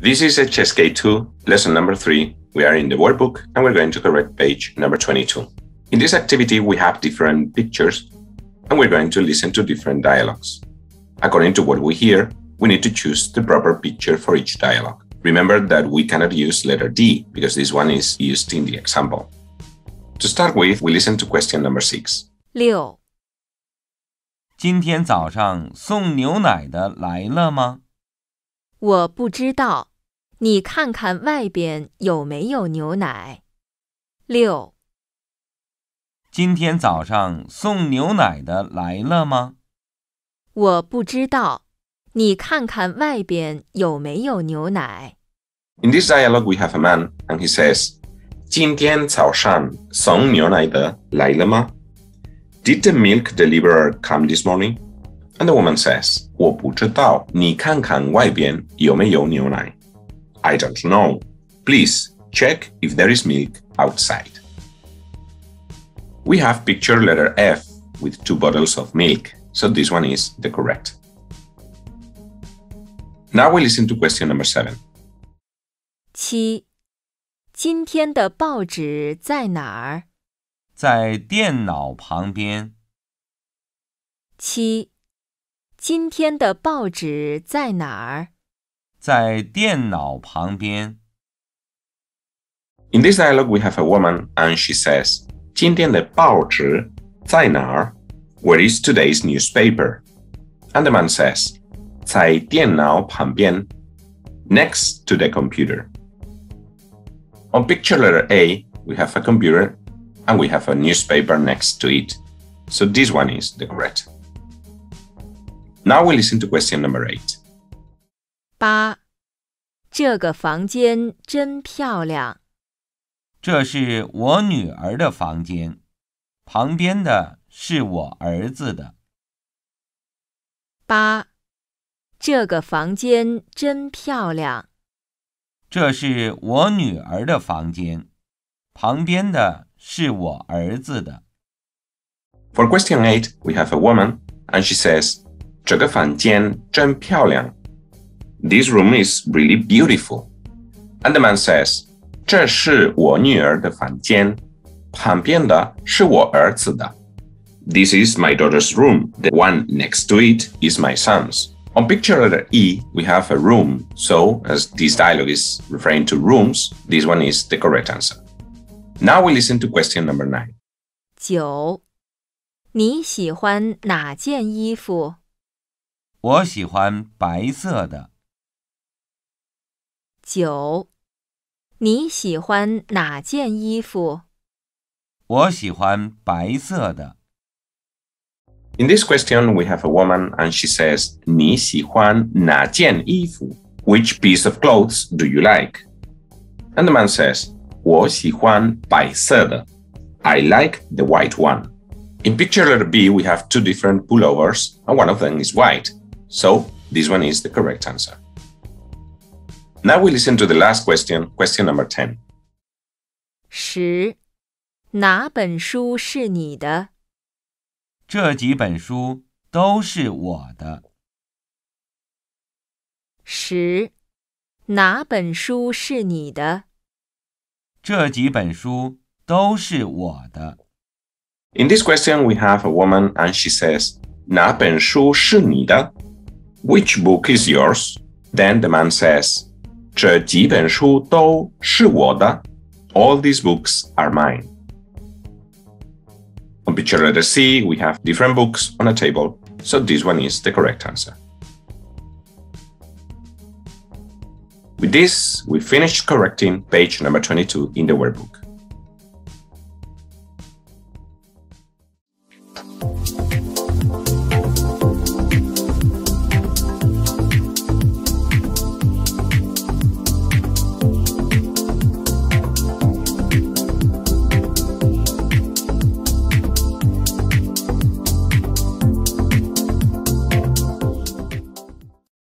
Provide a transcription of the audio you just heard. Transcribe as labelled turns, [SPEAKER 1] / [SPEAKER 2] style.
[SPEAKER 1] This is HSK2, lesson number 3. We are in the workbook and we're going to correct page number 22. In this activity, we have different pictures and we're going to listen to different dialogues. According to what we hear, we need to choose the proper picture for each dialogue. Remember that we cannot use letter D because this one is used in the example. To start with, we listen to question number 6.
[SPEAKER 2] 6.
[SPEAKER 3] 今天早上送牛奶的来了吗？
[SPEAKER 2] 我不知道，你看看外边有没有牛奶。6.
[SPEAKER 3] 今天早上送牛奶的来了吗？
[SPEAKER 2] 我不知道，你看看外边有没有牛奶。
[SPEAKER 1] In this dialogue, we have a man and he says, 今天早上送牛奶的来了吗？ Did the milk deliverer come this morning? And the woman says, 我不知道，你看看外边有没有牛奶。 I don't know. Please check if there is milk outside. We have picture letter F with 2 bottles of milk, so this one is the correct. Now we listen to question number 7.
[SPEAKER 2] 7. 今天的报纸在哪儿？
[SPEAKER 3] 在电脑旁边。
[SPEAKER 2] 7. 今天的报纸在哪儿？
[SPEAKER 3] 在电脑旁边。
[SPEAKER 1] In this dialogue, we have a woman and she says, 今天的报纸在哪儿? Where is today's newspaper? And the man says, 在电脑旁边, next to the computer. On picture letter A, we have a computer and we have a newspaper next to it. So this one is the correct. Now we listen to question number 8.
[SPEAKER 2] 8. 这个房间真漂亮。
[SPEAKER 3] 这是我女儿的房间，旁边的是我儿子的。
[SPEAKER 2] 8. 这个房间真漂亮。
[SPEAKER 3] 这是我女儿的房间，旁边的是我儿子的。
[SPEAKER 1] For question 8, we have a woman and she says, 这个房间真漂亮. This room is really beautiful. And the man says, 这是我女儿的房间，旁边的是我儿子的。This is my daughter's room. The one next to it is my son's. On picture letter E, we have a room. So, as this dialogue is referring to rooms, this one is the correct answer. Now we listen to question number 9.
[SPEAKER 2] 9. 你喜欢哪件衣服？
[SPEAKER 3] 我喜欢白色的。
[SPEAKER 2] 9. 你喜欢哪件衣服？
[SPEAKER 3] 我喜欢白色的。
[SPEAKER 1] In this question, we have a woman and she says, 你喜欢哪件衣服? Which piece of clothes do you like? And the man says, 我喜欢白色的. I like the white one. In picture letter B, we have 2 different pullovers and one of them is white. So, this one is the correct answer. Now we listen to the last question, question number 10.
[SPEAKER 2] 10. 哪本书是你的？
[SPEAKER 3] 这几本书都是我的。
[SPEAKER 2] 10. 哪本书是你的？
[SPEAKER 3] 这几本书都是我的。
[SPEAKER 1] In this question, we have a woman and she says, 哪本书是你的? Which book is yours? Then the man says, 这几本书都是我的. All these books are mine. On picture letter C, we have different books on a table, so this one is the correct answer. With this, we finished correcting page number 22 in the workbook.